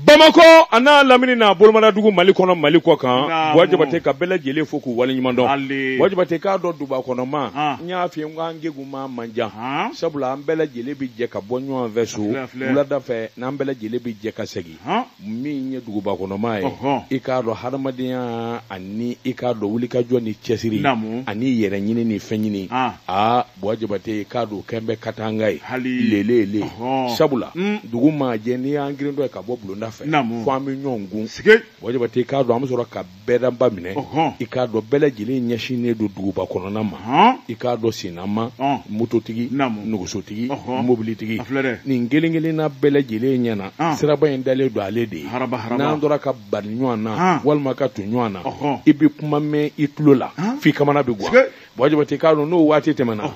Bamako ana lamini na bolmana dugu Mali kono Mali ko kan wajibate ka bele jele foku wali nyimando wajibate ka do duba kono ma nya fi ngange guma manja sabula ambele jele bi je ka bonyo vesu ula da fe na ambele jele bi je ka segi mi nye dugu ba kono ma e ka do harmadiya ani e ka do wuli ka joni chesiri ani yere nyini ni fenyini wajibate ka do kembe katangai lele sabula dugu ma je ni angrindo ka boblo ndafe fami nyongu wajibate ka do amsoro ka beda mbamine e ka do bele jele nyashine do dugu ba kono na ma e ka do sinama mototigi nugusotigi mobilitigi ni ngelengele na bele jele nyana siraba endale do alede na ndora ka bar nywana walma ka tu nywana ibi kuma me itlola fi kamana bi gwa wajibate ka do no wati temana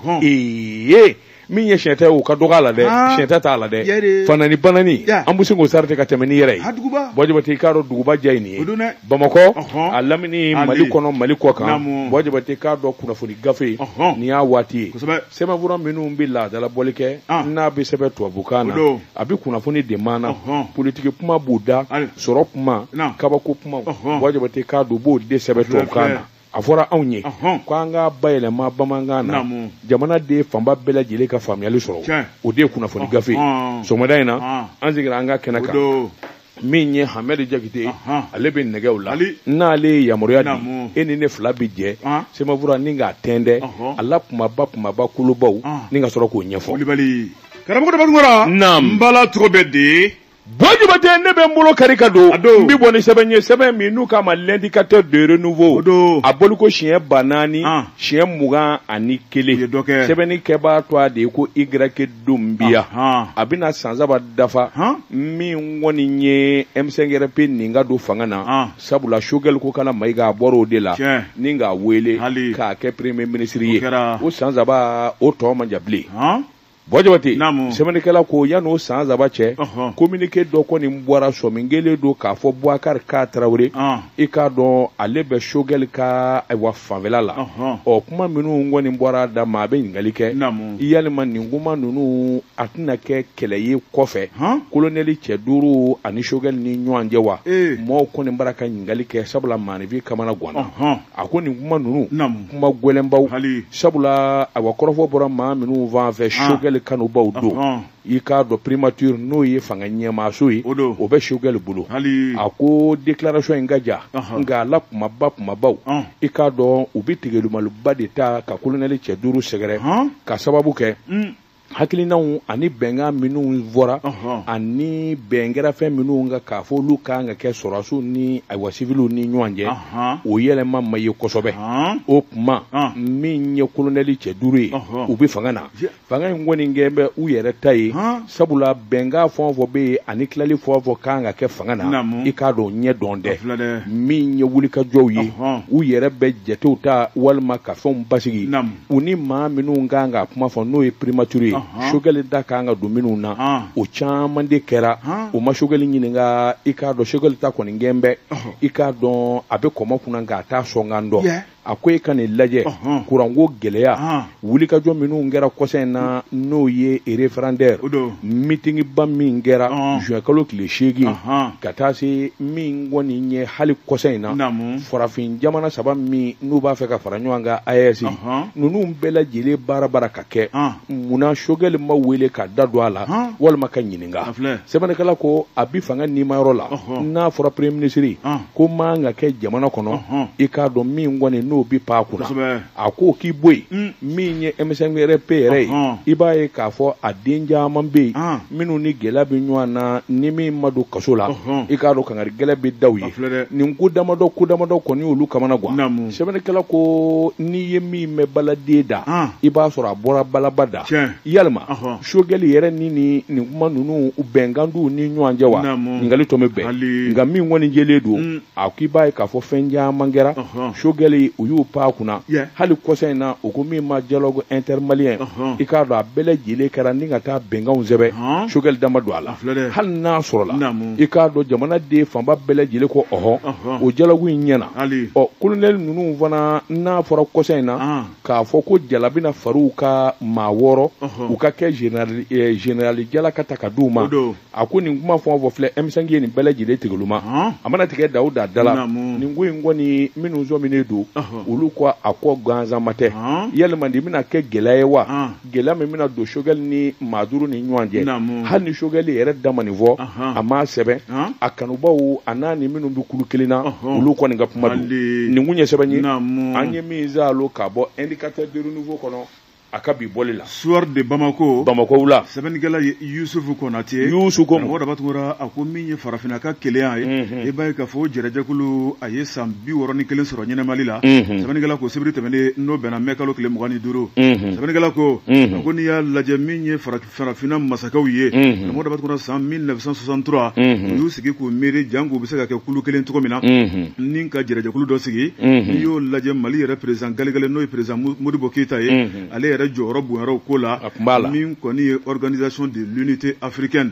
min ye shete o ka dogala de shete ta la de fanani banani ambusi ngo sarte ka temeni yere wajibate ka do duguba jayni Bamako alamini Mali kono Mali ko kan wajibate ka do kuna funi gafe ni ya wati sema vura minu mbila dala bolike na bi sebe to bukana abi kuna funi de mana politique kuma buda soro kuma kabako kuma wajibate ka do bo de sebe to kana afora awnye kwanga bayele ma bamangana jamana de famba bela jile ka famiyali soro o de kuna foni gafe so modaina anzigira anga kenaka minye Hamed Jagite alebe negewla nale yamoriadi eni ne flabi je sema vura ninga tende ala kuma ba kulubaw ninga soro ko nyefo libali karamo ko bagora mbala trobedi wajibate ne be mbolo karika do mbi boni sebenye seben minu kama l'indicateur de renouveau aboluko chien banani chien muga ani kele sebeni keba to de ko y dumbia abina sanzaba dafa mi woni nye M5RP ninga do fangana sabula shogel ko kana maiga boro de la ninga wele ka ke premier ministre o sanzaba o to manjabli wajibate semani kala ko yano sanza bache communiquer do ko ni mbora so mingele do ka fo Boubacar ka Traoré e ka do alebe shogel ka wa favela la o kuma minu ngoni mbora da ma be ngalike iyalima ni nguma nunu atina ke keleye kofe colonel Cheduru ani shogel ni nyanje wa mo ko ni baraka ngalike sabula manivi kamana gwana akoni nguma nunu kuma gwelembaw sabula awa korofo bora ma minu va ve shogel kanu bawdo ika do primature no ye fanga nyema soyi o be shogel bulu ako declaration ngaja nga la kuma baw ika do ubitigelu maluba de ta ka colonel Cheduru segere ka sababu ke hakili naw ani benga minu vora ani bengera fe minu nga ka fo luka nga ke sorasu ni aywa civilu ni nyanje o yele mamma ye kosobe o kuma min ye colonel Cheduru ubi fangana fanga ngoni ngembe u yere tayi sabula benga fo be ani klali fo kanga ke fangana ikado nye donde min ye wulika joyi u yere be jeteuta walma ka fon basigi uni ma minu nga kuma fo no e primature shogeli daka nga dominu na o chama de kera o ma shogeli nyininga ikado shogeli ta ko ngembe ikado abe koma kuna nga ta so ngando akoy kane laje kurango geleya wuli ka jo minu ngera kosena no ye referendaire meeting ba min ngera juin kalo kile shegi katasi min ngoni nye hali kosena forafin jamana saba mi no ba fe ka faranyanga ayesi nunu mbela jele bara kake muna shogel ma wele ka dadwala wal makanyininga sebane kala ko abi fanga ni marola na fora premier ministre ko manga ke jamana kono ikado mi ngoni no bi pa kuna ako ki boy minye M5RP re ibaye ka fo adinja mambe minu ni gela bi nywana ni mi madu kasola ikado kangari gela bi dawi ni ngudama do ko ni ulu kamana gwa sebene kala ko ni yemi me baladeda iba sora bora balabada yalma shogeli yere ni kuma nunu ubengandu ni nyanja wa ngali to mebe ngami woni jeledu akibaye ka fo fenja mangera shogeli u y'u pa kunna hali kɔsa in na u ko min ma dialogue intermalien i k'a dɔn a bɛɛ lajɛlen kɛra ni ka taa bɛnkanw sɛbɛn Choguel dama don a la hali n'a sɔrɔla i k'a dɔn jamanaden fanba bɛɛ lajɛlen ko o dialogue in ɲɛna colonel ninnu fana n'a fɔra kɔsa in na k'a fɔ ko jala bɛna far'u ka maa 6 u ka kɛ général jala ka ta ka d'u ma a ko nin kuma fɛn o fɛn filɛ M5 ye nin bɛɛ lajɛlen tigɛluma a mana tigɛ Dawuda dala nin ko in kɔni minnu zɔminen don olu ko a kɔ gansan ma tɛ yalima nin bɛna kɛ gɛlɛya ye wa gɛlɛya min bɛna don Choguel ni maa 5 ni ɲɔgɔn cɛ hali ni Choguel yɛrɛ dama nin fɔ a m'a sɛbɛn a kanubaw a n'a ni minnu bɛ kulu kelen na olu kɔni ka kuma don nin kun ye sɛbɛn ye an ye min zalo ka bɔ indicateur de renouveau kɔnɔ a ka bi bɔli la soir de Bamako la sɛbɛnnikɛla Yusufu Konate ko mɔgɔ daba tugura a ko min ye farafina ka keleya ye i b'a ye k'a fɔ jɛrɛjɛkulu a ye san 61 sɔrɔ ɲɛnɛmali la sɛbɛnnikɛla ko sibiri tɛmɛnen n'o bɛnna mai kalo tile 25 sɛbɛnnikɛla ko ko n'i y'a lajɛ min ye farafina masakɛw ye mɔgɔ daba tugura san 1963 u y'u sigi k'u miiri janko bɛ se ka kɛ kulu kelen cogo min na ni ka jɛrɛjɛkulu dɔ sigi n'i y'o lajɛ Mali yɛrɛ président Galigale n'o ye président Modibo Keita ye ale yɛrɛ jɔyɔrɔ bonyara o ko la min kɔni ye organisation de l'unité africaine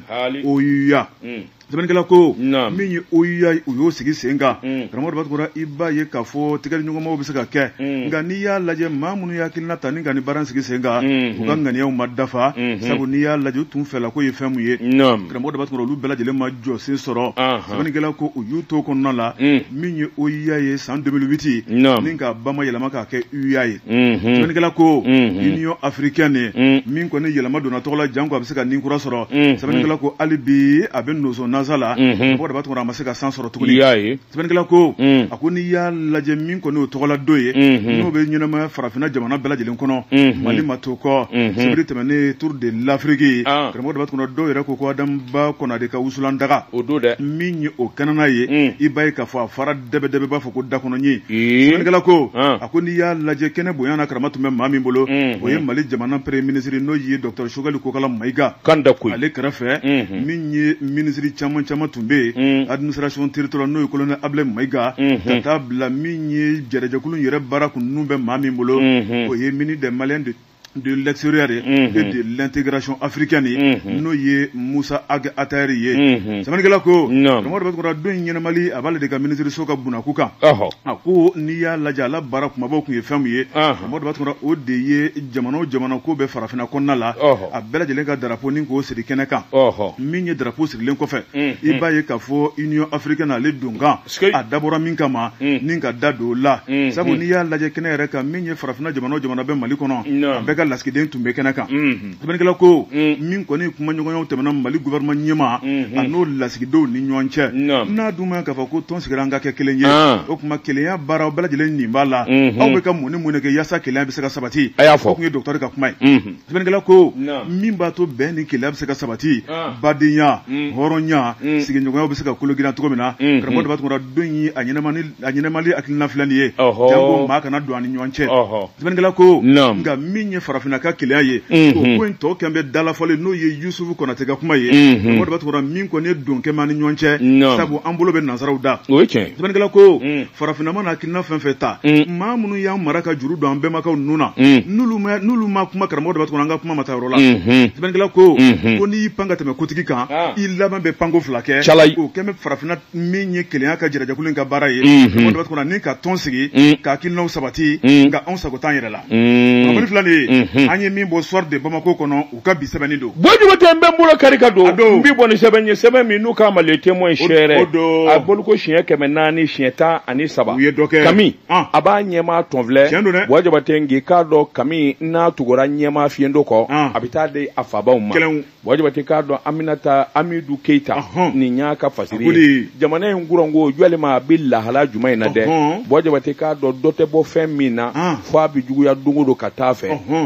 OUA sɛbɛnnikɛla ko min ye OUA u y'o sigi sen kan karamɔgɔ daba tugura i b'a ye k'a fɔ tigɛliɲɔgɔnmaw bɛ se ka kɛ nka n'i y'a lajɛ maa minnu y'akilina ta ni ka nin baara sigi sen kan u ka ŋaniyaw ma dafa sabu n'i y'a lajɛ u tun fɛla ko ye fɛn mun ye karamɔgɔ daba tugura olu bɛɛ lajɛlen ma jɔ sen sɔrɔ sɛbɛnnikɛla ko u y'u to kɔnɔna la min ye OUA ye san 2008 ni ka bama yɛlɛma k'a kɛ UA ye sɛbɛnnikɛla ko Union africaine min kɔni yɛlɛma donna tɔgɔ la janko a bɛ se ka nin kura sɔrɔ sɛbɛnnikɛla ko hali bi a bɛ noso nazala mɔgɔ daba tugura a ma se ka san sɔrɔ tuguni sɛbɛnnikɛla ko a ko n'i y'a lajɛ min kɔni o tɔgɔla don ye n'o bɛ ɲɛnamaya farafina jamana bɛɛ lajɛlen kɔnɔ Mali ma to kɔ sibiri tɛmɛnen Tour de l'Afrique karamɔgɔ daba tugura dɔw yɛrɛ ko ko Adama Konate ka wusulan daga min ye o kanana ye i b'a ye k'a fɔ a fara dɛbɛdɛbɛ b'a fɔ ko dakɔnɔɲe sɛbɛnnikɛla ko a ko n'i y'a lajɛ kɛnɛ bonya na karama tun bɛ maa min bolo o ye Mali jamana premier ministre n'o ye Dr Choguel Kokala Mayiga ale kɛrɛfɛ min ye ministre caman tun bɛ yen administration territoriale n'o ye colonel Ablaye Mayiga ka taa bila min ye jɛrɛjɛkulu yɛrɛ baara kun ninnu bɛ maa min bolo o ye ministre des Maliens de l'extérieur et de l'intégration africaine n'o ye Musa Ag Atayeri ye sɛbɛnnikɛla ko karamɔgɔ daba tugura don in ɲɛnamali a b'ale de ka ministre so ka bunako kan a ko n'i y'a lajɛ a la baara kumabaw kun ye fɛn min ye karamɔgɔ daba tugura o de ye jamana ko bɛ farafina kɔnɔna la a bɛɛ lajɛlen ka drapeau ni k'o siri kɛnɛ kan min ye drapeau sirilen kɔfɛ i b'a ye k'a fɔ Union africaine ale don kan a dabɔra min kama ni ka da don o la sabu n'i y'a lajɛ kɛnɛ yɛrɛ kan min ye farafina jamana bɛ Mali kɔnɔ ka lasigiden tun bɛ kɛnɛ kan sɛbɛnnikɛla ko min kɔni kuma ɲɔgɔnyaw tɛmɛna Mali gouvernement ɲɛma a n'o lasigidenw ni ɲɔgɔn cɛ n'a dun ma k'a fɔ ko tɔn sigira an ka kɛ kelen ye o kuma kelenya baara bɛɛ lajɛlen nin b'a la aw bɛ ka mun ni mun de kɛ yaasa kelenya bɛ se ka sabati a y'a fɔ o kun ye docteur ka kuma ye sɛbɛnnikɛla ko min b'a to bɛn ni kelenya bɛ se ka sabati badenya hɔrɔnya sigiɲɔgɔnyaw bɛ se ka kolo giran cogo min na karamɔgɔ daba tugura don yi a ɲɛnamali hakilina filɛ nin ye janko maa kana don an ni ɲɔgɔn cɛ sɛbɛnnikɛla ko nka min ye farafina ka keleya ye o ko in tɔ kɛn bɛ dalafɔlen n'o ye Yusufu Konate ka kuma ye mɔgɔ daba tugura min kɔni ye don kɛma ni ɲɔgɔn cɛ sabu an bolo bɛ nansaraw da sɛbɛnnikɛla ko farafina mana hakilina fɛn fɛn ta maa minnu y'an mara ka juru don an bɛnbakaw ninnu na n'olu ma kuma karamɔgɔ daba tugura an ka kuma ma taa yɔrɔ la sɛbɛnnikɛla ko n'i y'i pan ka tɛmɛ kotigi kan i laban bɛ panko 2 kɛ o kɛn bɛ farafina min ye kelenya ka jɛrɛjɛkulu in ka baara ye mɔgɔ daba tugura ni ka tɔn sigi ka hakilinaw sabati nka anw sago t'an yɛrɛ la kunnafoni fila nin ye an ye min bɔ soir de Bamako kɔnɔ u ka bi sɛbɛnni don Bojuba tɛ n bɛ n bolo kari ka don n b'i bɔ ni sɛbɛn ye sɛbɛn min n'u k'a ma le témoin chère a bolo ko siɲɛ 400 siɲɛ 13 u ye dɔ kɛ Kami a b'a ɲɛma tɔn filɛ Bojuba tɛ ngi k'a dɔn Kami n'a tugura ɲɛma fiɲɛdo kɔ a bɛ taa di a fabaw ma Bojuba tɛ k'a dɔn Aminata Amidou Keita nin y'a ka fasiri ye jamana in gurango jɔlima a bɛ lahala juma in na dɛ Bojuba tɛ k'a dɔn dɔ tɛ bɔ fɛn min na fo a bɛ juguya don o don ka taa fɛ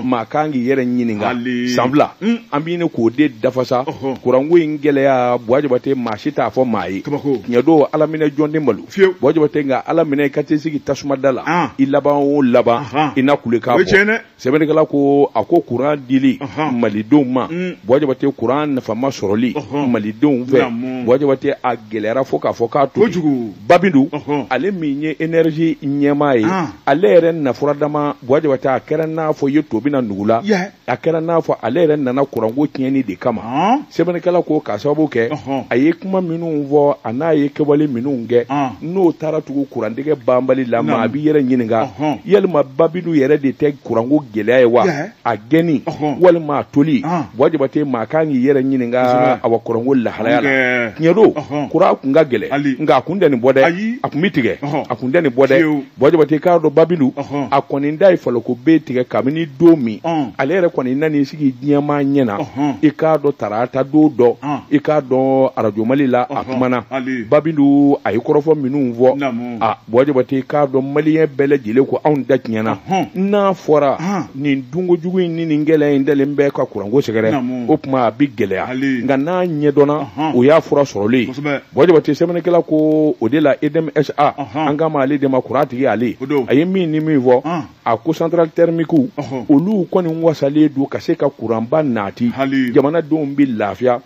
maa kan k'i yɛrɛ ɲininka san fila an b'i ni k'o de dafa sa kuranko in gɛlɛya Buwa Jabate maa si t'a fɔ maa ye tiɲɛ don Ala minɛ jɔn tɛ malo Buwa Jabate nka Ala minɛ ka t'i sigi tasuma da la i laban o laban i na kule k'a bɔ sɛbɛnnikɛla ko a ko kuran dili malidenw ma Buwa Jabate kuran nafama sɔrɔli malidenw fɛ Buwa Jabate a gɛlɛyara fo k'a fɔ k'a to Babindu ale min ye énergie ɲɛmaa ye ale yɛrɛ nafura dama Buwa Jabate a kɛra n'a fɔ ye to bɛna nugu la a kɛra n'a fɔ ale yɛrɛ nana kuranko tiɲɛni de kama sɛbɛnnikɛla ko k'a sababu kɛ a ye kuma minnu fɔ a n'a ye kɛwale minnu kɛ n'o taara tugu kurantigɛ banbali la ma a b'i yɛrɛ ɲininka yalima Babindu yɛrɛ de tɛ kuranko gɛlɛya ye wa a gɛnni walima a toli Buwa Jabate maa kan k'i yɛrɛ ɲininka a wa kuranko lahalaya la tiɲɛ don kuran kun ka gɛlɛ nka a kun tɛ nin bɔ dɛ a kun bɛ tigɛ a kun tɛ nin bɔ dɛ Buwa Jabate k'a dɔn Babindu a kɔni da ye faloko bɛ tigɛ kabini don min ale yɛrɛ kɔni nan'i sigi diɲɛmaa ɲɛna i k'a dɔn tarata don dɔ i k'a dɔn Radio Mali la a kumana Babindu a ye kɔrɔfɔ minnu fɔ Buwa Jabate k'a dɔn maliyɛn bɛɛ lajɛlen ko anw da tiɲɛna n'a fɔra nin dunkojugu in ni nin gɛlɛya in dalen bɛ ka kuranko sɛgɛrɛ o tuma a bɛ gɛlɛya nka n'a ɲɛdɔnna o y'a fura sɔrɔlen Buwa Jabate sɛbɛnnikɛla ko o de la EDMSA an k'a ma ale de ma kuran tigi ale a ye min ni min fɔ a ko central thermique olu kɔni wasalen don ka se ka kuranba nati jamanadenw bɛ lafiya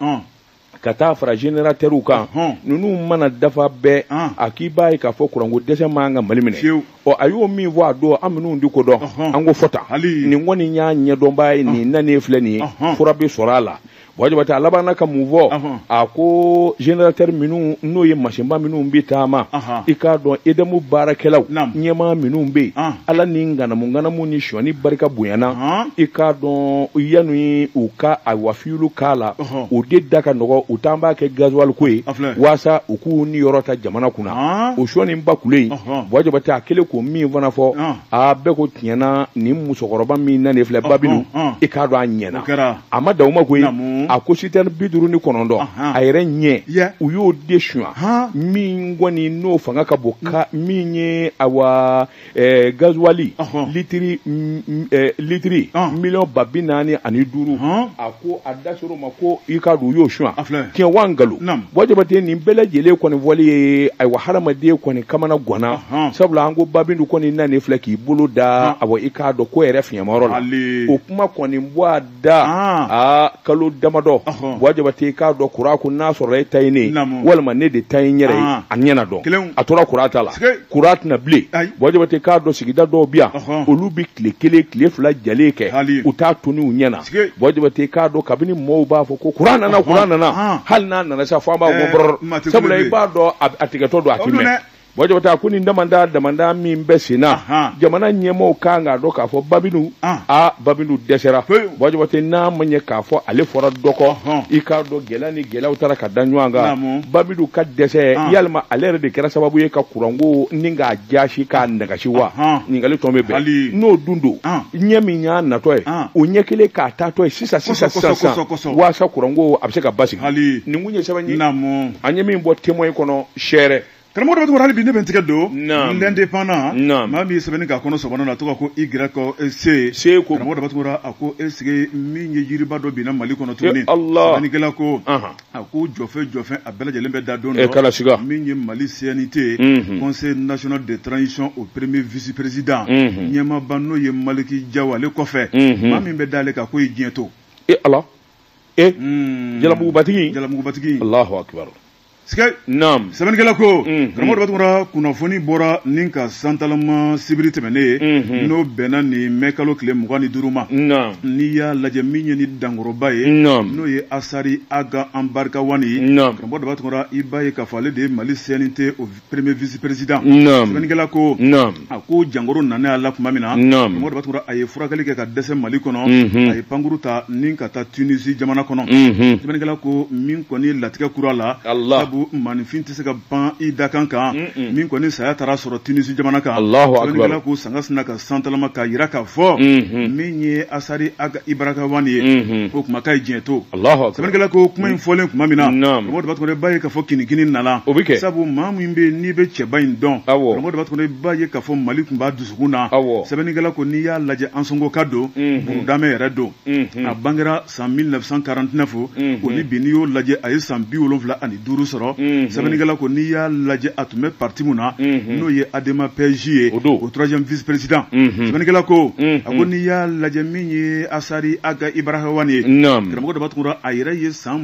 ka taa fara générateur kan ninnu mana dafa bɛɛ a k'i b'a ye k'a fɔ kuranko dɛsɛ man ka Mali minɛ a y'o min fɔ a don an minnu di ko dɔn an ko fɔta nin kɔni y'a ɲɛdɔnbaa ye nin nanen filɛ nin ye fura bɛ sɔrɔ a la Buwa Jabate a labanna ka mun fɔ a ko générateur minnu n'o ye masinba minnu bɛ taama i k'a dɔn EDM baarakɛlaw ɲɛmaa minnu bɛ yen Ala ni nganamu ni sɔni barika bonyana i k'a dɔn yanni u ka a wafiyulu k'a la o de da ka nɔgɔ u t'an b'a kɛ gasoil ko ye walasa u k'u ni yɔrɔ ta jamana kunna o sɔni ba kule in Buwa Jabate a kɛlen ko min fana fɔ a bɛɛ ko tiɲɛna nin musokɔrɔba min nanen filɛ Babindu i k'a dɔn a ɲɛna a ma daw ma koyi a ko citerne 59 a yɛrɛ ɲɛ u y'o de suɲa min kɔni n'o fanga ka bon min ye awa gasoil litiri miliyɔn 45,000 a ko a da sɔrɔ ma ko i ka don u y'o suɲa tiɲɛ wa ngalo Buwa Jabate nin bɛɛ lajɛlen kɔni fɔli ye ayiwa hadamaden kɔni kamana gwana sabula an ko Babindu kɔni nanen filɛ k'i bolo da awa i k'a dɔn ko yɛrɛ fiɲɛmayɔrɔ la o kuma kɔni bɔ a da kalo damadɔ Buwa Jabate k'a dɔn kuran ko n'a sɔrɔ e ta ye ne walima ne de ta ye n yɛrɛ ye a ɲɛna dɔn a tora kuran ta la kuran tɛna bilen Buwa Jabate k'a dɔn sigida dɔw bi yan olu bi tile kelen tile fila jalen kɛ u t'a tuni u ɲɛna Buwa Jabate k'a dɔn kabini mɔɔw b'a fɔ ko kuran nana hali n'a nana sa fɔ an b'a fɔ bɔrɔ sabula i b'a dɔn a tigɛtɔ don a ti mɛn Buwa Jabate a ko nin damanda min bɛ sen na jamana ɲɛmɔgɔw kan k'a dɔn k'a fɔ Babindu dɛsɛra Buwa Jabate n'a ma ɲɛ k'a fɔ ale fɔra dɔ kɔ i k'a dɔn gɛlɛya ni gɛlɛyaw taara ka da ɲɔgɔn kan Babindu ka dɛsɛ yalima ale yɛrɛ de kɛra sababu ye ka kuranko ni k'a jasi k'a nagasi wa ɲininkali tɔn bɛ bɛn n'o dun don ɲɛ min y'a natɔ ye o ɲɛ kelen k'a taatɔ ye sisan walasa kuranko a bɛ se ka basigi nin kun ye sɛbɛn ye an ye min bɔ témoin kɔnɔ sɛrɛ karamɔgɔ dɔ hali bi ne bɛ n tigɛ don l'indépendant maa min sɛbɛnni k'a kɔnɔ sɔgɔnɔ na a tɔgɔ ko YC ko karamɔgɔ dɔ b'a a ko est-ce que min ye yiriba dɔ binna Mali kɔnɔ tuguni sɛbɛnnikɛla ko a ko jɔfɛn a bɛɛ lajɛlen bɛ da don dɔ min ye Mali CNT Conseil national de transition au premier vice-président ɲɛmaaba n'o ye Maliki Jawo ale kɔfɛ maa min bɛ d'ale kan k'o ye diɲɛ to Jalamugubatigi Allahu akbar sɛbɛnnikɛla ko karamɔgɔ dɔ b'a kunnafoni bɔra nin ka santalama sibiri tɛmɛnen n'o bɛnna nin mɛ kalo tile 25 ma n'i y'a lajɛ min ye ni dankɔrɔba ye n'o ye Asari Aga Anbarikawani ye karamɔgɔ dɔ b'a i b'a ye k'a fɔ ale de ye Mali CNT au premier vice-président sɛbɛnnikɛla ko a ko jankoro nanen a la tuma min na karamɔgɔ dɔ b'a a ye furakɛli kɛ ka dɛsɛ Mali kɔnɔ a ye pankuru ta ni ka taa Tunisie jamana kɔnɔ sɛbɛnnikɛla ko min kɔni latigɛ kura la sabu manifin tɛ se ka ban i da kan kan min kɔni saya taara sɔrɔ Tunisie jamana kan sɛbɛnnikɛla ko sanga sina ka santalama ka yira k'a fɔ min ye Asari Aga Ibrahima Wani ye o kuma k'a ye diɲɛ to sɛbɛnnikɛla ko kuma in fɔlen tuma min na karamɔgɔ Dabatunde b'a ye k'a fɔ kinigini nana sabu maa min bɛ n'i bɛ cɛba in dɔn karamɔgɔ Dabatunde b'a ye k'a fɔ Mali tun b'a dusukun na sɛbɛnnikɛla ko n'i y'a lajɛ Ansongo ka don burudamɛ yɛrɛ don a bangera san 1949 o ni bi n'i y'o lajɛ a ye san 75 sɔrɔ sɛbɛnnikɛla ko n'i y'a lajɛ a tun bɛ parti mun na n'o ye Adema PSG ye o troisième vice-président sɛbɛnnikɛla ko a ko n'i y'a lajɛ min ye Asari Aga Ibrahima Wani ye karamɔgɔ Dabatunde a yɛrɛ ye san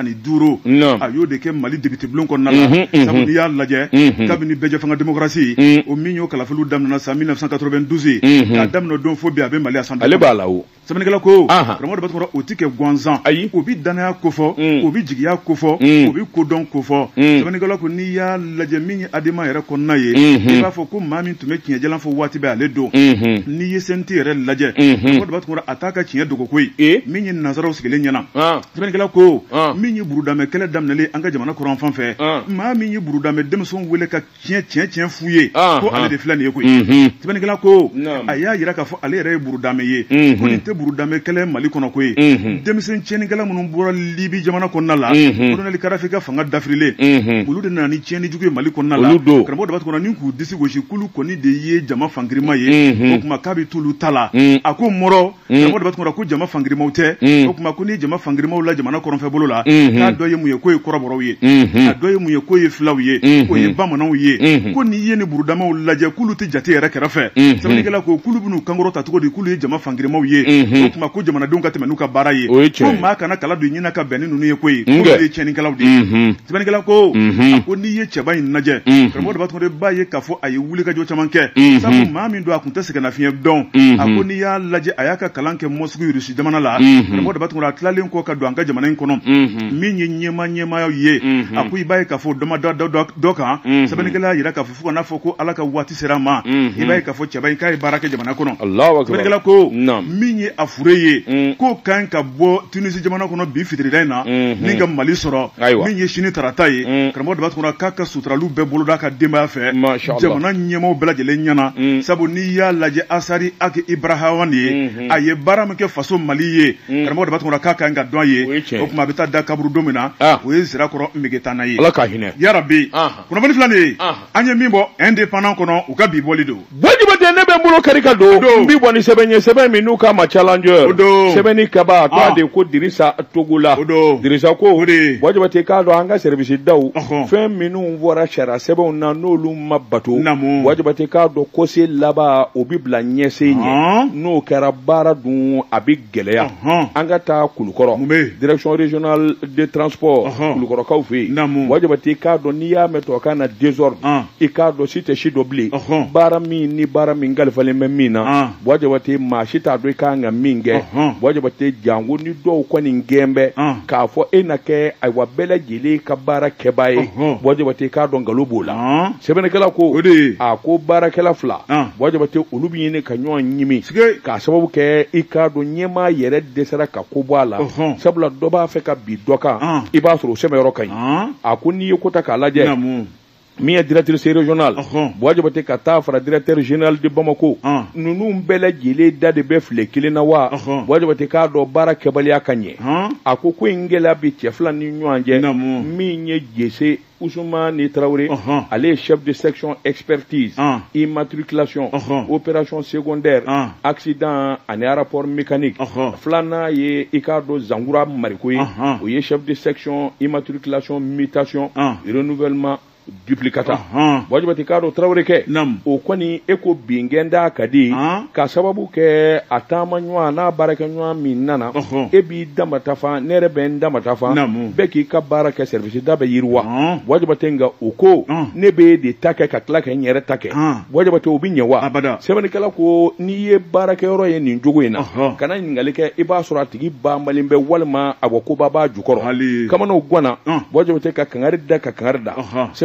25 a y'o de kɛ Mali député bulon kɔnɔna la sabu n'i y'a lajɛ kabini bɛɛ fanga démocratie o min y'o kalafiliw daminɛ san 1992 k'a daminɛ don fo bi a bɛ Mali assemblée ale b'a la o sɛbɛnnikɛla ko karamɔgɔ Dabatunde o tɛ kɛ gansan o bi danaya kofɔ o bi jigiya kofɔ o bi kodɔn kofɔ sɛbɛnnikɛla ko n'i y'a lajɛ min ye Adema yɛrɛ kɔnɔna ye i b'a fɔ ko maa min tun bɛ tiɲɛjɛlan fɔ waati bɛɛ ale don n'i ye CNT yɛrɛ lajɛ karamɔgɔ Dabatunde a t'a ka tiɲɛ dogo koyi min ye nanzaraw sigilen ɲɛna sɛbɛnnikɛla ko min ye burudamɛ kɛlɛ daminɛlen an ka jamana kɔrɔn fan fɛ maa min ye burudamɛ denmisɛnw wele ka tiɲɛ f'u ye ko ale de filɛ nin ye koyi sɛbɛnnikɛla ko a y'a yira k'a fɔ ale yɛrɛ ye burudamɛ ye ko nin tɛ burudamɛ kɛlɛ Mali kɔnɔ koyi denmisɛn tiɲɛnikɛla minnu bɔra Libi jamana kɔnɔna la Colonel Kadafi ka fanga dafirilen olu de nana ni tiɲɛni jugu ye Mali kɔnɔna la karamɔgɔ Dabatunde ni k'u disi gosi k'olu kɔni de ye jama fangirima ye o kuma k'a bɛ t'olu ta la a ko mɔrɔ karamɔgɔ Dabatunde ko jama fangirimaw tɛ o kuma ko ni jama fangirimaw la jamana kɔrɔnfɛ bolo la k'a dɔ ye mun ye k'o ye kɔrɔbɔrɔw ye a dɔ ye mun ye k'o ye filaw ye k'o ye bamananw ye ko n'i ye ni burudamaw lajɛ k'olu tɛ jate yɛrɛ kɛrɛfɛ sɛbɛnnikɛla ko k'olu bɛn'u kankɔrɔ ta cogo di k'olu ye jama fangirimaw ye o kuma ko jamanadenw ka tɛmɛ n'u ka baara ye ko maa kana kala don ɲina ka bɛn ni ninnu ye koyi k'olu ye tiɲɛnikɛlaw de ye sɛbɛnnikɛla ko a ko n'i ye cɛba in lajɛ karamɔgɔ Dabatunde b'a ye k'a fɔ a ye wulikajɔ caman kɛ sabu maa min don a tun tɛ sɛgɛnnafiɲɛ dɔn a ko n'i y'a lajɛ a y'a ka kalan kɛ Mɔsugu Rusi jamana la karamɔgɔ Dabatunde a tilalen kɔ ka don an ka jamana in kɔnɔ min ye ɲɛmayaw ye a ko i b'a ye k'a fɔ dɔ kan sɛbɛnnikɛla y'a yira k'a fɔ fo ka n'a fɔ ko Ala ka waati sera a ma i b'a ye k'a fɔ cɛba in k'a ye baara kɛ jamana kɔnɔ sɛbɛnnikɛla ko min ye a fure ye k'o ka ɲi ka bɔ Tunisie jamana kɔnɔ bi fitirida in na ni ka Mali sɔrɔ min ye sini tarata ye karamɔgɔ Dabatunde k'a ka suturaliw bɛɛ boloda ka denbaya fɛ jamana ɲɛmaaw bɛɛ lajɛlen ɲɛna sabu n'i y'a lajɛ Asari Aga Ibrahima Wani ye a ye baara min kɛ faso Mali ye karamɔgɔ Dabatunde k'a ka ɲi ka dɔn a ye o kuma a bɛ taa da kaburu don min na o ye Sirakɔrɔ Mbeketana ye Ala ka hinɛ yarabi kunnafoni filanan ye an ye min bɔ indépendant kɔnɔ u ka bi bɔli don Wajibaten ne bɛ n bolo kari ka don n bi bɔ ni sɛbɛn ye sɛbɛn min n'u k'a ma challenger sɛbɛnni kaba k'a de ko Dirisa Togola Dirisa ko Wajibaten k'a dɔn an ka service daw fɛn minnu bɔra sariya sɛbɛnw na n'olu ma bato Wajibaten k'a dɔn ko se laban o bi bila ɲɛsen ɲɛ n'o kɛra baara dun a bi gɛlɛya an ka taa Kulukɔrɔ direction régionale de transport Kulukɔrɔkaw fɛ yen Wajibaten k'a dɔn n'i y'a mɛn tubabukan na désordre i k'a dɔn si tɛ si dɔ bilen baara min ni baara min kalifalen bɛ min na Wajibaten maa si t'a dɔn i kan ka min kɛ Wajibaten jango ni dɔw kɔni gɛn bɛ k'a fɔ e na kɛ ayiwa bɛɛ lajɛlen ka baara kɛbaa ye Wajibaten k'a dɔn nkalon b'o la sɛbɛnnikɛla ko a ko baarakɛla fila Wajibaten olu bɛ ɲini ka ɲɔgɔn ɲimi k'a sababu kɛ i k'a dɔn ɲɛmaa yɛrɛ dɛsɛra ka ko bɔ a la sabula dɔ b'a fɛ ka bi dɔ kan i b'a sɔrɔ o sɛbɛnyɔrɔ ka ɲi a ko n'i ye ko ta k'a lajɛ min ye directrice régionale Wajibaten ka taa fara directeur général de Bamako ninnu bɛɛ lajɛlen da de bɛ file kelen na wa Wajibaten k'a dɔn baara kɛbaliya ka ɲɛ a ko in gɛlɛya bi cɛ fila ni ɲɔgɔn cɛ min ye Jesse Ousmane Traoré ale ye chef de section expertise immatriculation opération secondaire accident ani rapport mécanique filanan ye i k'a dɔn Zangura Mariko ye o ye chef de section immatriculation mutation renouvellement duplicata Wajibaten k'a dɔn Traoré kɛ o kɔni e ko bingɛn d'a ka di ka sababu kɛ a taama ɲɔgɔn n'a baarakɛ ɲɔgɔn min nana e b'i damata fan ne yɛrɛ bɛ n damata fan bɛɛ k'i ka baara kɛ service da bɛ yiriwa Wajibaten nka o ko ne bɛ de ta kɛ ka tila kɛ n yɛrɛ ta kɛ Wajibaten o bɛ ɲɛ wa sɛbɛnnikɛla ko n'i ye baarakɛyɔrɔ ye nin cogo in na kana ɲininkali kɛ i b'a sɔrɔ a tigi banbalen bɛ walima a bɔ koba b'a jukɔrɔ kamanaw ganna Wajibaten ka kangari da ka kangari da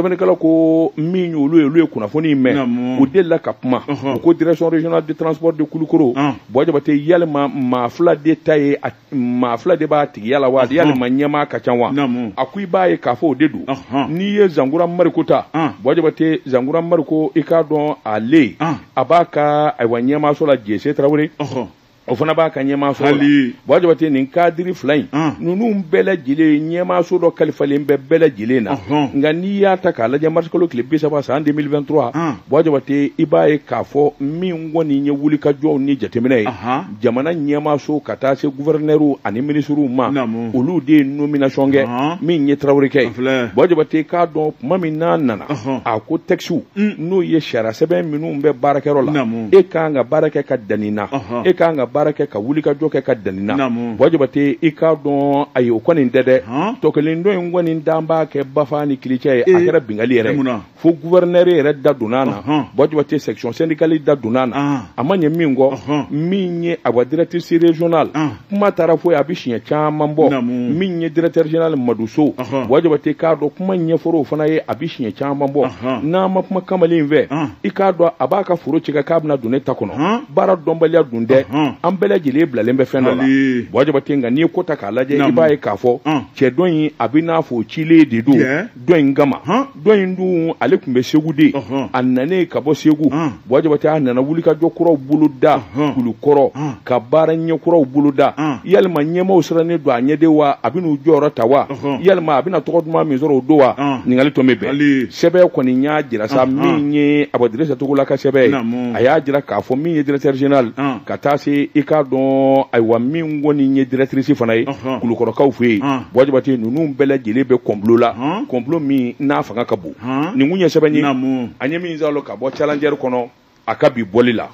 sɛbɛnnikɛla ko min olu ye kunnafoni mɛn o delila ka kuma o ko direction régionale de transport de Kulukoro Boy Jabate yalima maa fila de ta ye maa fila de b'a tigiya la wa yalima ɲɛmaa ka ca wa a ko i b'a ye k'a fɔ o de don n'i ye Zangura Mariku ta Boy Jabate Zangura Mariku i k'a dɔn ale a b'a ka ayiwa ɲɛmaaso la Jesse Traoré o fana b'a ka ɲɛmaaso la Boy Jabate nin kadiri fila in ninnu bɛɛ lajɛlen ɲɛmaaso dɔ kalifalen bɛ bɛɛ lajɛlen na nka n'i y'a ta k'a lajɛ mars kalo tile 30 san 2023 Boy Jabate i b'a ye k'a fɔ min kɔni ye wulikajɔw ni jateminɛ ye jamana ɲɛmaaso ka taa se gouverneur ani ministres ma olu de ye nomination kɛ min ye Traoré kɛ ye Boy Jabate k'a dɔn kuma min n'a nana a ko texte n'o ye sariya sɛbɛn minnu bɛ baarakɛyɔrɔ la e kan ka baara kɛ ka danni na e kan ka baara kɛ ka wulikajɔ kɛ ka danni na Boy Jabate i k'a dɔn ayi o kɔni tɛ dɛ tɔ kelen dɔ in kɔni dan b'a kɛ Bafa ni Kilicɛ ye a kɛra bingali yɛrɛ fo gouverneur yɛrɛ da donna na Boy Jabate section syndicale da donna na a ma ɲɛ min kɔ min ye a wa directrice régionale kuma taara fo a bɛ siɲɛ caman bɔ min ye directeur général Madu Sow Boy Jabate k'a dɔn kuma ɲɛfɔr'o fana ye a bɛ siɲɛ caman bɔ n'a ma kuma kamalen fɛ i k'a dɔn a b'a ka foro cɛ k'a bɛna don ne ta kɔnɔ baara dɔnbaliya dun dɛ an bɛɛ lajɛlen bilalen bɛ fɛn dɔ la Boy Jabate nka n'i ye ko ta k'a lajɛ i b'a ye k'a fɔ cɛ dɔ in a bɛ n'a fɔ cilen de don dɔ in kama dɔ in dun ale tun bɛ Segu de a nanen ka bɔ Segu Boy Jabate a nana wulikajɔ kuraw bolo da Kulukɔrɔ ka baara ɲɛ kuraw bolo da yalima ɲɛmaaw sirannen don a ɲɛden wa a bɛ n'u jɔyɔrɔ ta wa yalima a bɛna tɔgɔ duman min sɔrɔ o don wa ɲininkali tɔ bɛ bɛn sɛbɛn kɔni y'a jira sa min ye Abdurisa Togola ka sɛbɛn ye a y'a jira k'a fɔ min ye directeur général ka taa se i k'a dɔn ayiwa min kɔni ye directrice fana ye Kulukɔrɔkaw fɛ yen Boy Jabate ninnu bɛɛ lajɛlen bɛ complot la complot min n'a fanga ka bon nin kun ye sɛbɛn ye a ɲɛ min zalo ka bɔ challenger kɔnɔ a ka bi bɔli la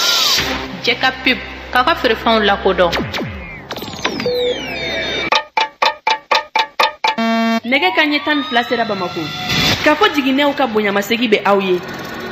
cɛ ka pub k'a ka feerefɛnw lakodɔn nɛgɛ kanɲɛ 12 sera Bamako k'a fɔ jiginɛw ka bonyamasegi bɛ aw ye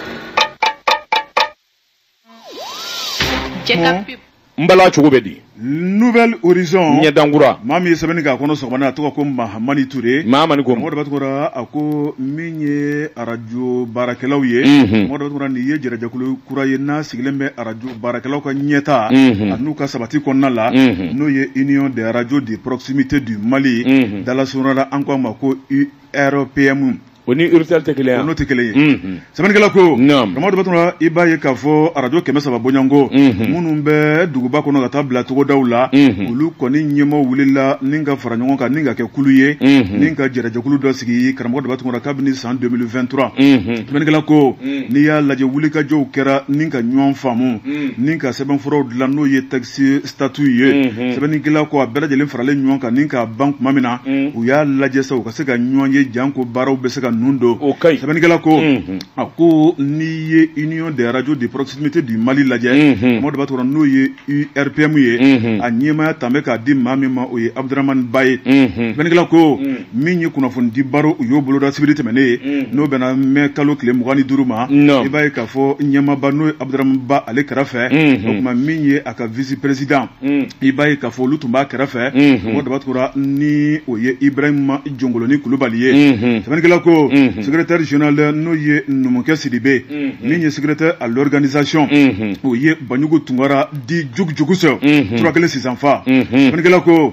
cɛ ka pub Mbala cogo bɛ di Nouvelle Horizon ɲɛdankura maa min ye sɛbɛnni k'a kɔnɔ sɔgɔmana a tɔgɔ ko Mahamani Ture Mahamani ko mɔgɔ dɔ b'a tɔgɔ a ko min ye radio baarakɛlaw ye mɔgɔ dɔ b'a tɔgɔ nin ye jɛrɛjɛkulu kura ye n'a sigilen bɛ radio baarakɛlaw ka ɲɛta a n'u ka sabati kɔnɔna la n'o ye Union des radios de proximité du Mali dalasurala an ko a ma ko URPM o ni Urtel tɛ kelen ye n'o tɛ kelen ye sɛbɛnnikɛla ko karamɔgɔ dɔ b'a tɔgɔ i b'a ye k'a fɔ radio 300 bɔɲɔnko minnu bɛ duguba kɔnɔ ka taa bila togodaw la olu kɔni ɲɛmaaw wulila ni ka fara ɲɔgɔn kan ni ka kɛ kulu ye ni ka jɛrɛjɛkulu dɔ sigi karamɔgɔ dɔ b'a tɔgɔ kabini san 2023 sɛbɛnnikɛla ko n'i y'a lajɛ wulikajɔw kɛra ni ka ɲɔgɔn faamu ni ka sɛbɛnfuraw dilan n'o ye texte statut ye sɛbɛnnikɛla ko a bɛɛ lajɛlen faralen ɲɔgɔn kan ni ka ban tuma min na u y'a lajɛ sa u ka se ka ɲɔgɔn ye janko baaraw bɛ se ka nun don sɛbɛnnikɛla ko a ko n'i ye Union des radios de proximité du Mali lajɛ mɔgɔ dɔ b'a tɔgɔ n'o ye URPM ye a ɲɛmaaya tan bɛ k'a di maa min ma o ye Abdramane Ba ye sɛbɛnnikɛla ko min ye kunnafoni baro u y'o boloda sibiri tɛmɛnen ye n'o bɛna mɛn kalo tile 25 ma i b'a ye k'a fɔ ɲɛmaaba n'o ye Abdramane Ba ale kɛrɛfɛ o tuma min ye a ka vice président i b'a ye k'a fɔ olu tun b'a kɛrɛfɛ mɔgɔ dɔ b'a tɔgɔ ni o ye Ibrahima Jongoloni Kulubali ye sɛbɛnnikɛla ko secrétaire général n'o ye Numukɛ Sidibe min ye secrétaire à l'organisation o ye Banjugu Tunkara di Jugusɛ tura kelen sisan fa sɛbɛnnikɛla ko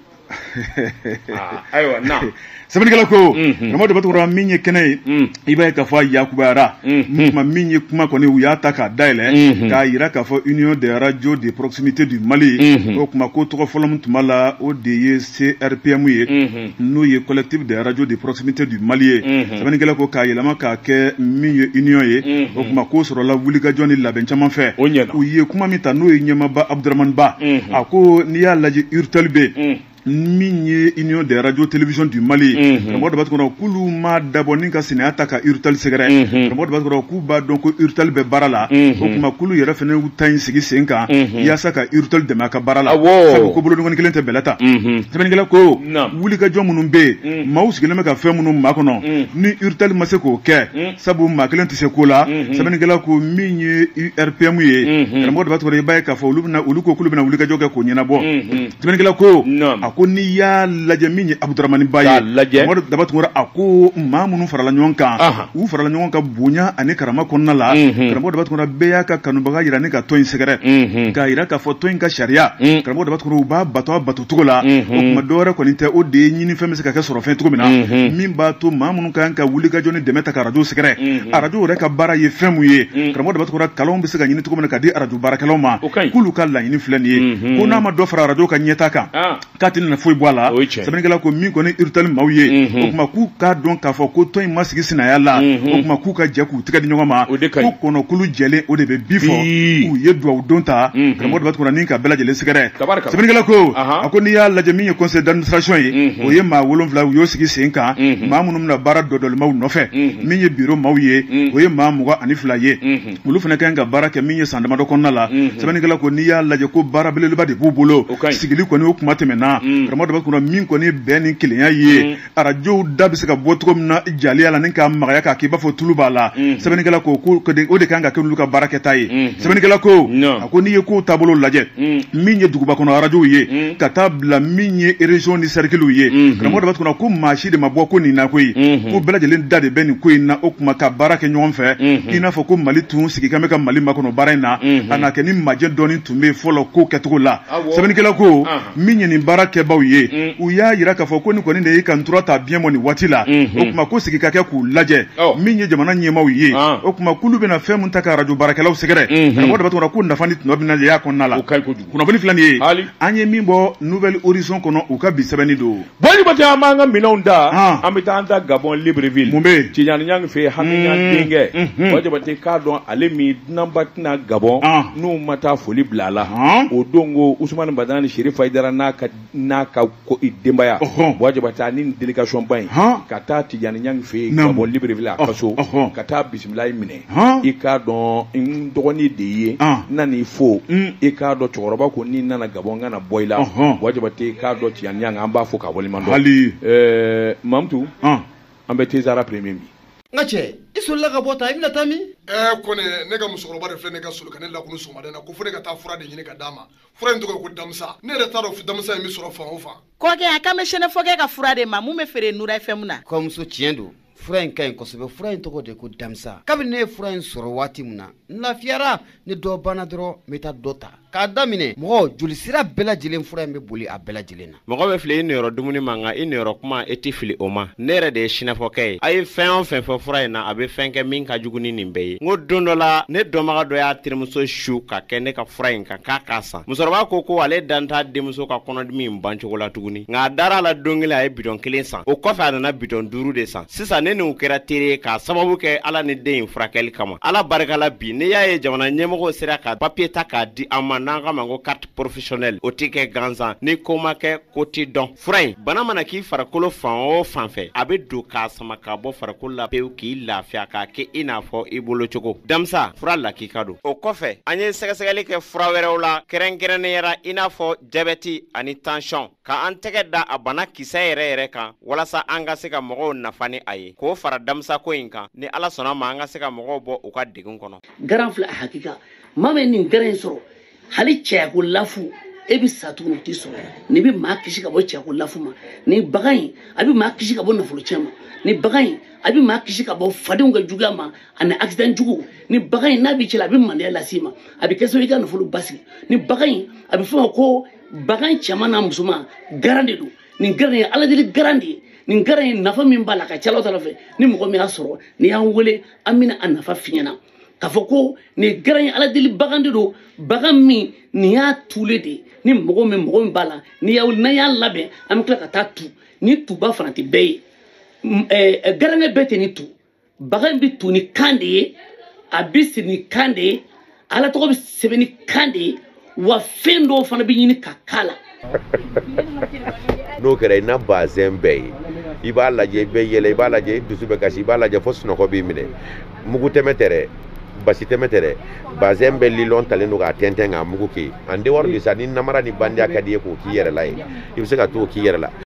ayiwa na sɛbɛnnikɛla ko karamɔgɔ dɔ b'a tɔgɔ min ye kɛnɛ ye i b'a ye k'a fɔ a yakubayara min ye kuma kɔni u y'a ta k'a dayɛlɛ k'a yira k'a fɔ Union des radios de proximité du Mali o kuma ko tɔgɔ fɔlɔ min tun b'a la o de ye CRPM ye n'o ye collectif des radios de proximité du Mali ye sɛbɛnnikɛla ko k'a yɛlɛma k'a kɛ min ye Union ye o kuma k'o sɔrɔla wulikajɔ ni labɛn caman fɛ u ye kuma min ta n'o ye ɲɛmaaba Abdramane Ba a ko n'i y'a lajɛ Urtel bɛ min ye Union des radios télévision du Mali karamɔgɔ dɔ b'a tɔgɔ k'olu ma dabɔ ni ka sinaya ta ka Urtel sɛgɛrɛ karamɔgɔ dɔ b'a tɔgɔ k'u b'a dɔn ko Urtel bɛ baara la o tuma k'olu yɛrɛ fana y'u ta in sigi sen kan yaasa ka Urtel dɛmɛ a ka baara la sabu ko bolodengɔni kelen tɛ bɛlɛ ta sɛbɛnnikɛla ko wulikajɔ minnu bɛ yen maaw sigilen bɛ ka fɛn minnu makɔnɔ ni Urtel ma se k'o kɛ sabu maa kelen tɛ se ko la sɛbɛnnikɛla ko min ye URPM ye karamɔgɔ dɔ b'a tɔgɔ i b'a ye k'a fɔ olu ko k'olu bɛna wulikajɔ kɛ k'o ɲɛnabɔ sɛbɛnnikɛla ko ko ni y'a lajɛ min ye Abdurahmani Ba ye Karamɔgɔ Daba Tunkara a ko maa minnu farala ɲɔgɔn kan u farala ɲɔgɔn kan bonya ani karama kɔnɔna la Karamɔgɔ Daba Tunkara bɛɛ y'a ka kanubaga yira ni ka tɔn in sɛgɛrɛ k'a yira k'a fɔ tɔn in ka sariya Karamɔgɔ Daba Tunkara u b'a bato a bato cogo la o kuma dɔwɛrɛ kɔni tɛ o de ye ɲini fɛn bɛ se ka kɛ sɔrɔ fɛn cogo min na min b'a to maa minnu kan ka wuli ka jɔ ni dɛmɛ ta ka radio sɛgɛrɛ radio yɛrɛ ka baara ye fɛn mun ye Karamɔgɔ Daba Tunkara kalanw bɛ se ka ɲini cogo min na ka di radio baarakɛlaw ma k'olu ka laɲini filɛ nin ye ko n'a ma dɔ fara radio ka ɲɛta kan k'a tɛ na foyi bɔ a la sɛbɛnnikɛla ko min kɔni irutali maaw ye o kuma k'u k'a dɔn k'a fɔ ko tɔn in ma sigi sinaya la o kuma k'u ka jɛ k'u tɛgɛ di ɲɔgɔn ma ko kɔnɔkulu jɛlen o de bɛ bi fɔ k'u ye duwawu don ta Karamɔgɔ Daba Tunkara ni ka bɛɛ lajɛlen sɛgɛrɛ sɛbɛnnikɛla ko a ko n'i y'a lajɛ min ye conseil d'administration ye o ye maa 7 u y'o sigi sen kan maa minnu bɛna baara dɔdɔlimaw nɔfɛ min ye bureau maaw ye o ye maa 22 ye olu fana kan ka baara kɛ min ye san damadɔ kɔnɔna la sɛbɛnnikɛla ko n'i y'a lajɛ ko baara belebeleba de b'u bolo sigili kɔni o kuma tɛmɛna Karamɔgɔ Daba Tunkara min kɔni bɛn ni kelenya ye arajow da bɛ se ka bɔ cogo min na jaliya la ni k'a magaya k'a k'i b'a fɔ tulu b'a la sɛbɛnnikɛla ko o de kan ka kɛ olu ka baara kɛta ye sɛbɛnnikɛla ko a ko n'i ye kow taabolo lajɛ min ye duguba kɔnɔ arajow ye ka taa bila min ye région ni cercles ye Karamɔgɔ Daba Tunkara ko maa si de ma bɔ ko nin na koyi ko bɛɛ lajɛlen da de bɛ nin ko in na o kuma ka baara kɛ ɲɔgɔn fɛ i n'a fɔ ko Mali tun sigi kan bɛ ka Mali makɔnɔ baara in na a na kɛ ni majɛ dɔɔni tun bɛ fɔlɔ ko kɛcogo la sɛbɛnnikɛla ko min ye nin baara kɛbaw ye u y'a yira k'a fɔ ko ni kɔni de y'i ka ntura ta biɲɛ mɔ nin waati la o kuma ko sigi ka kɛ k'u lajɛ min ye jamana ɲɛmaaw ye o kuma k'olu bɛna fɛn mun ta ka radio baarakɛlaw sɛgɛrɛ Karamɔgɔ Daba Tunkara ko nafa ni tɔnɔ bɛna y'a kɔnɔna la kunnafoni filɛ nin ye an ye min bɔ Nouvelle Horizon kɔnɔ u ka bi sɛbɛnni don Wajibate an b'an ka minɛnw da an bɛ taa an ta Gabon Libreville mun bɛ Tijani Ɲangi fɛ Hamiya denkɛ Wajibate k'a dɔn ale min dunanba tɛna Gabon n'u ma taa foli bila a la o don ko Usumani Badara ni Sherifa Hayidara n'a ka denbaya Wajibate ni délégation ba in ka taa Tijani Ɲangi fɛ Gabon Libreville a ka so ka taa bisimilayi minɛ i k'a dɔn n dɔgɔnin de ye nan'i fo i k'a dɔn cɛkɔrɔba ko n'i nana Gabon kana bɔ i la Wajibate k'a dɔn Tijani Ɲangi an b'a fɔ k'a waleɲuman dɔn Mamutu an bɛ Tezara premier bi nka cɛ i solila ka bɔ ta i bɛna taa min kɔni ne ka musokɔrɔba de filɛ ne ka soli ka ne lakunu sɔgɔmaden na ko fo ne ka taa fura de ɲini ka d'a ma fura in tɔgɔ ye ko damisa ne yɛrɛ t'a dɔn damisa in bɛ sɔrɔ fan o fan kɔkɛ a kan bɛ sɛnɛfɔkɛ ka fura de ma mun bɛ feere Nura FM na kɔmuso tiɲɛ don fura in ka ɲi kosɛbɛ fura in tɔgɔ de ko damisa kabini ne ye fura in sɔrɔ waati min na n lafiyara ni dɔ banna dɔrɔn n bɛ taa dɔ ta k'a daminɛ mɔgɔ joli sira bɛɛ lajɛlen fura in bɛ boli a bɛɛ lajɛlen na mɔgɔ bɛ fili i niyɔrɔ dumuni ma nka i niyɔrɔ kuma i tɛ fili o ma ne yɛrɛ de ye sinafɔkɛ ye a ye fɛn o fɛn fɔ fura in na a bɛ fɛn kɛ min ka jugu ni nin bɛɛ ye n ko don dɔ la ne dɔnbaga dɔ y'a terimuso su ka kɛ ne ka fura in kan k'a san musokɔrɔba ko ale dan t'a denmuso ka kɔnɔdimi in ban cogo la tuguni nka a dara a la don kelen a ye bidɔn 1 san o kɔfɛ a nana bidɔn 5 de san sisan ne n'u kɛra teri ye k'a sababu kɛ ala ni den in furakɛli kama ala barikala bi ne y'a ye jamana ɲɛmɔgɔ sera ka papiye ta k'a di an ma n'an ka ma ko carte professionnelle o tɛ kɛ gansan ni ko ma kɛ ko tɛ dɔn fura in bana mana k'i farikolo fan o fan fɛ a bɛ don k'a sama ka bɔ farikolo la pewu k'i lafiya k'a kɛ i n'a fɔ i bolo cogo damisa fura lakika don o kɔfɛ an ye sɛgɛsɛgɛli kɛ fura wɛrɛw la kɛrɛnkɛrɛnnenya i n'a fɔ jabɛti ani tension ka an tɛgɛ da a bana kisɛ yɛrɛ kan walasa an ka se ka mɔgɔw nafa ni a ye k'o fara damisa ko in kan ni ala sɔnna ma an ka se ka mɔgɔw bɔ u ka degun kɔnɔ garan filɛ a hakika maa min nin garan in sɔrɔ hali cɛyako lafu e bɛ sa tuguni o tɛ sɔrɔ nin bɛ maa kisi ka bɔ cɛyako lafu ma nin bagan in a bɛ maa kisi ka bɔ nafolo cɛn ma nin bagan in a bɛ maa kisi ka bɔ fadenw ka juguya ma ani accident jugu nin bagan in n'a bɛ cɛ la a bɛ maloya lase ma a bɛ kɛ sababu ye i ka nafolo basigi nin bagan in a bɛ fɔ ma ko bagan cɛman n'a musoman garan de don nin garan in ala deli garan de ye nin garan in nafa min b'a la ka ca ala ta fɛ ni mɔgɔ min y'a sɔrɔ ni y'an wele an bɛna a nafa f'i ɲɛna k'a fɔ ko nin garan in ala deli bagan de don bagan min nin y'a tule de ni mɔgɔ min b'a la n'an y'a labɛn an bɛ tila ka taa tu ni tuba fana tɛ bɛɛ ye garankɛ bɛɛ tɛ ni tu bagan bɛ tu ni kan de ye a bɛ siri ni kan de ye ala tɔgɔ bɛ sɛbɛn ni kan de ye wa fɛn dɔw fana bɛ ɲini ka k'a la n'o kɛra i na bazɛn bɛɛ ye i b'a lajɛ i bɛ yɛlɛ i b'a lajɛ i dusu bɛ kasi i b'a lajɛ fo sunɔgɔ b'i minɛ mugu tɛmɛ tɛ dɛ basi tɛmɛ tɛ dɛ bazɛn bɛɛ lilɔn talen don k'a tɛntɛn k'a mugu kɛ en dehors de ça ni namara ni bandiya ka di ye k'o k'i yɛrɛ la ye i bɛ se ka t'o k'i yɛrɛ la